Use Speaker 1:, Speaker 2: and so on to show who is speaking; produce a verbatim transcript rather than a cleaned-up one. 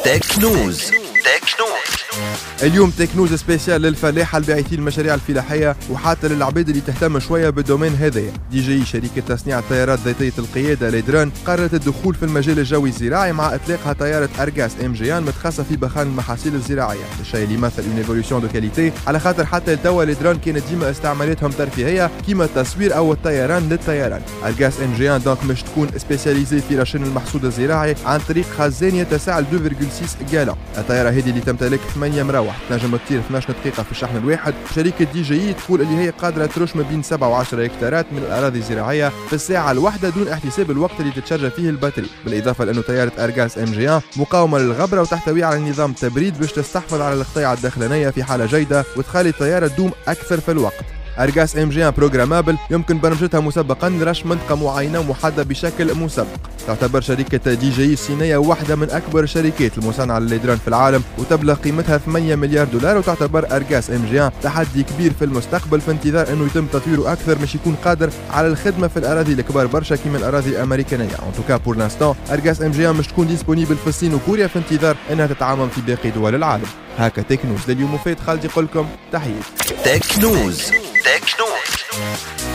Speaker 1: تكنوز.
Speaker 2: اليوم تكنوز سبيسيال للفلاحة الباعثين المشاريع الفلاحية وحتى للعباد اللي تهتم شوية بالدومين هذايا. دي جي شركة تصنيع الطيارات ذاتية القيادة ليدران قررت الدخول في المجال الجوي الزراعي مع اطلاقها طيارة ارجاس ام جي ان متخصصة في بخان المحاصيل الزراعية، الشيء اللي يمثل اون ايفولوشن دو كاليتي، على خاطر حتى لتوا ليدران كانت ديما استعمالاتهم ترفيهية كيما التصوير او الطيران للطيران. ارجاس ام جي ان دونك مش تكون سبيسياليزي في رشن المحصول الزراعي عن طريق خزان يتسع اثنين فاصلة ستة جالون. الطيارة هذه اللي تمتلك ثمانية مراوح تنجم تطير اثناش دقيقة في الشحن الواحد. شركة دي جي تقول اللي هي قادرة ترش ما بين سبعة وعشرة هكتارات من الأراضي الزراعية في الساعة الواحدة دون احتساب الوقت اللي تتشرج فيه الباتري، بالإضافة لأنه طيارة أرجاس ام جي ان مقاومة للغبرة وتحتوي على نظام تبريد باش تستحفظ على القطيعة الداخلانية في حالة جيدة وتخلي الطيارة تدوم أكثر في الوقت. أرجاس ام جي ان بروجرامابل يمكن برمجتها مسبقا لرش منطقة معينة محددة بشكل مسبق. تعتبر شركة دي جي الصينية واحدة من أكبر الشركات المصنعة لليدران في العالم وتبلغ قيمتها ثمانية مليار دولار، وتعتبر أرجاس ام جي ان تحدي كبير في المستقبل في انتظار أنه يتم تطويره أكثر باش يكون قادر على الخدمة في الأراضي الكبار برشا كيما الأراضي الأمريكانية. ان توكا بور لانستون أرجاس ام جي ان مش تكون ديسبونيبل في الصين وكوريا في انتظار أنها تتعامل في باقي دول العالم. هكا تكنوز لليوم، وفات خالدي يقول لكم تحياتي.
Speaker 1: تكنوز. تكنوز.